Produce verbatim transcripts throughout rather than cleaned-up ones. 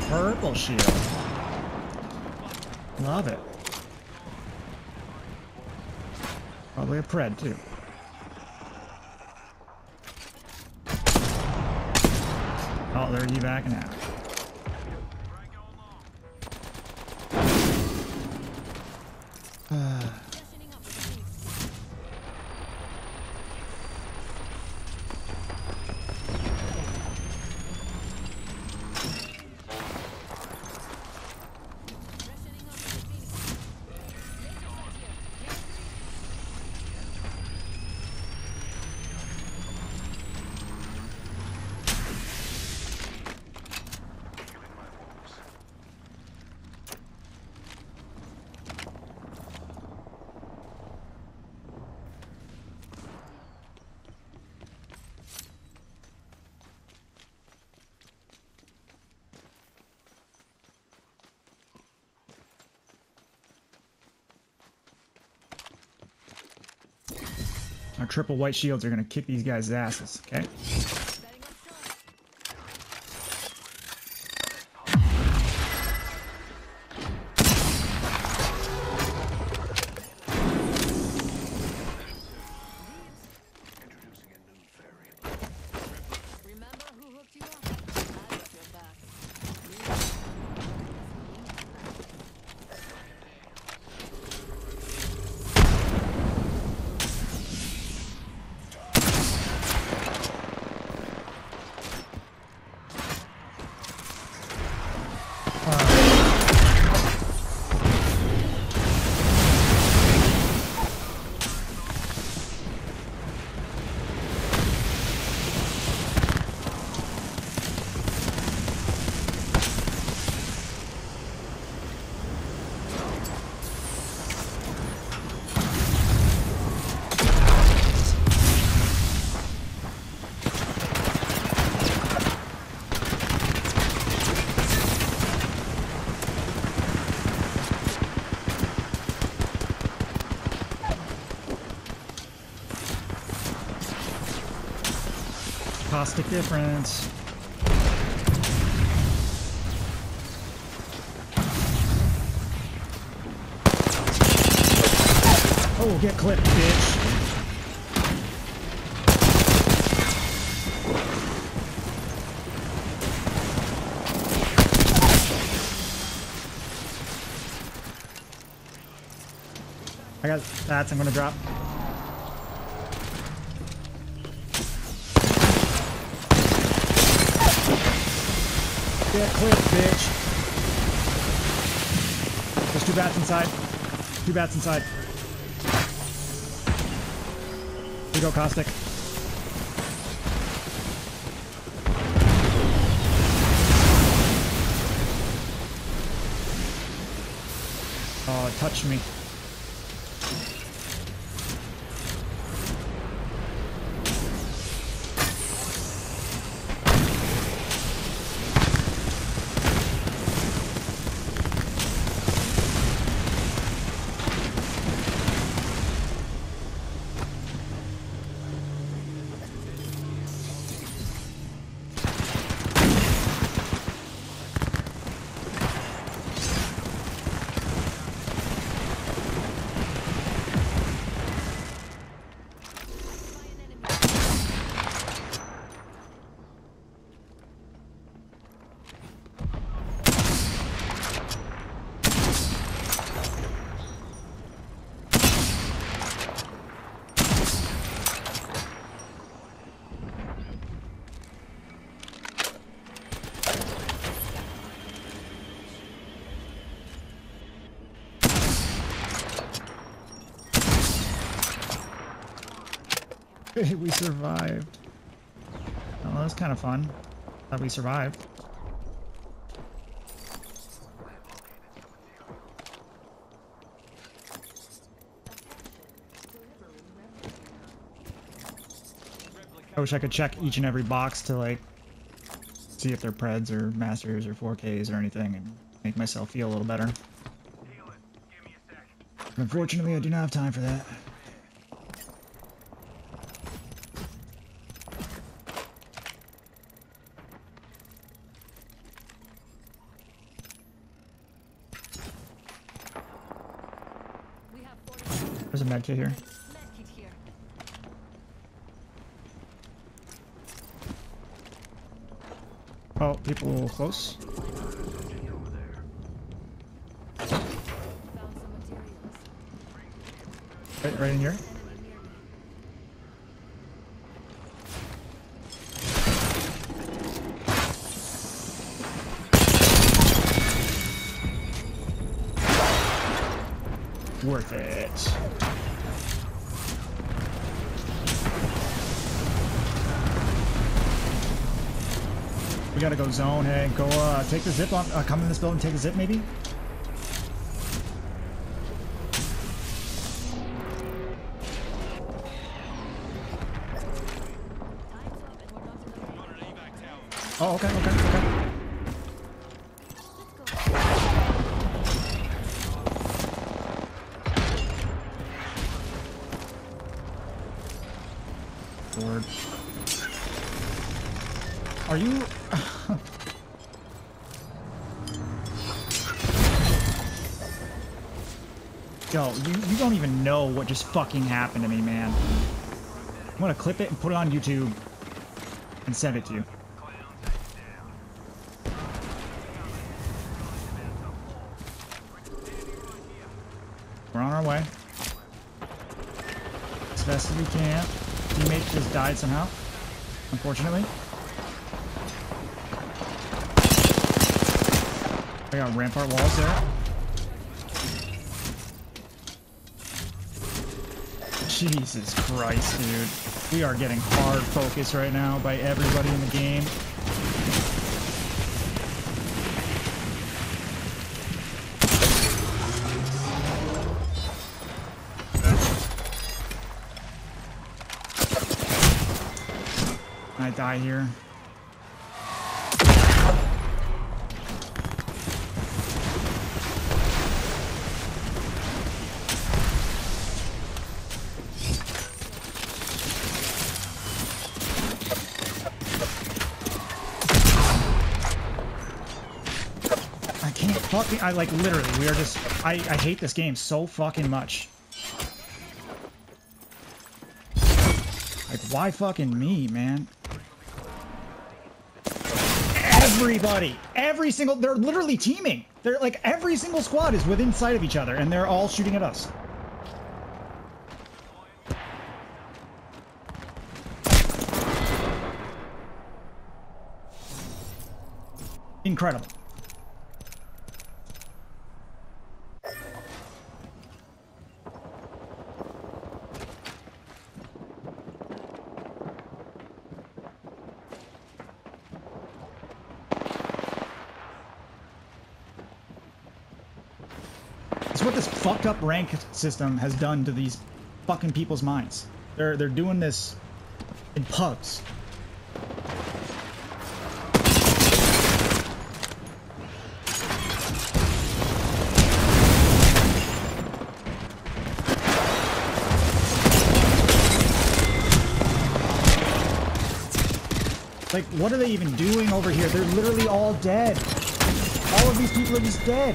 purple shield. Love it. Probably a pred too. Oh, they're evacing out. Our triple white shields are gonna kick these guys' asses, okay? Caustic difference. Oh, get clipped, bitch. I got that, I'm gonna drop. Get clipped, bitch. There's two bats inside. Two bats inside. Here we go, Caustic. Oh, it touched me. We survived. Oh, that was kind of fun. Thought we survived. I wish I could check each and every box to like see if they're Preds or Masters or four Ks or anything and make myself feel a little better. But unfortunately, I do not have time for that. There's a med kit here. Oh, people close. Right, right in here. Worth it. We gotta go zone. Hey, go uh, take the zip on. Uh, come in this building, take the zip, maybe. Oh, okay, okay, okay. Lord. Are you... Yo, you, you don't even know what just fucking happened to me, man. I'm gonna clip it and put it on YouTube and send it to you. We're on our way. As fast as we can. Teammate just died somehow, unfortunately. I got rampart walls there. Jesus Christ, dude. We are getting hard focused right now by everybody in the game. I die here. I can't fucking, I like literally, we are just, I, I hate this game so fucking much. Like, why fucking me, man? Everybody, every single, they're literally teaming. They're like, every single squad is within sight of each other and they're all shooting at us. Incredible. It's what this fucked up rank system has done to these fucking people's minds. They're they're doing this in pubs. Like, what are they even doing over here? They're literally all dead. All of these people are just dead.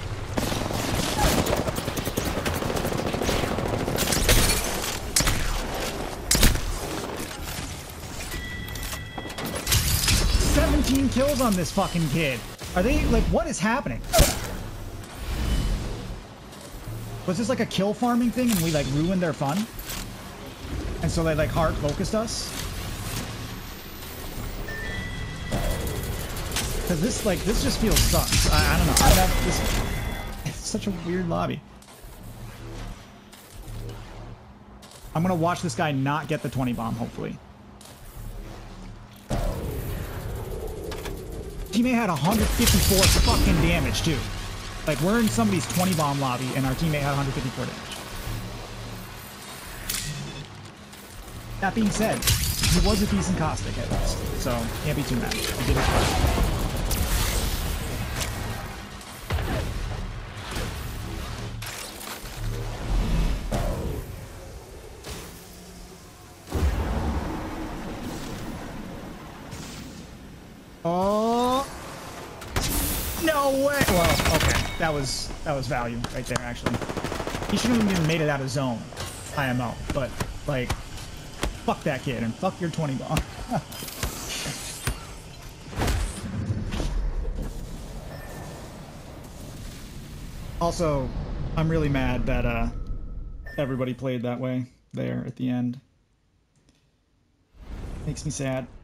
seventeen kills on this fucking kid. Are they, like, what is happening? Was this like a kill farming thing and we, like, ruined their fun? And so they, like, hard focused us? Because this, like, this just feels sucks. I, I don't know. I have this. It's such a weird lobby. I'm gonna watch this guy not get the twenty bomb, hopefully. Teammate had one hundred fifty-four fucking damage, too. Like, we're in somebody's twenty bomb lobby, and our teammate had one hundred fifty-four damage. That being said, he was a decent caustic at least, so can't be too mad. He did his part. Oh no way! Well, okay, that was that was value right there, actually. He shouldn't have even made it out of zone. I M O. But, like, fuck that kid and fuck your twenty bomb. Also, I'm really mad that uh, everybody played that way there at the end. Makes me sad.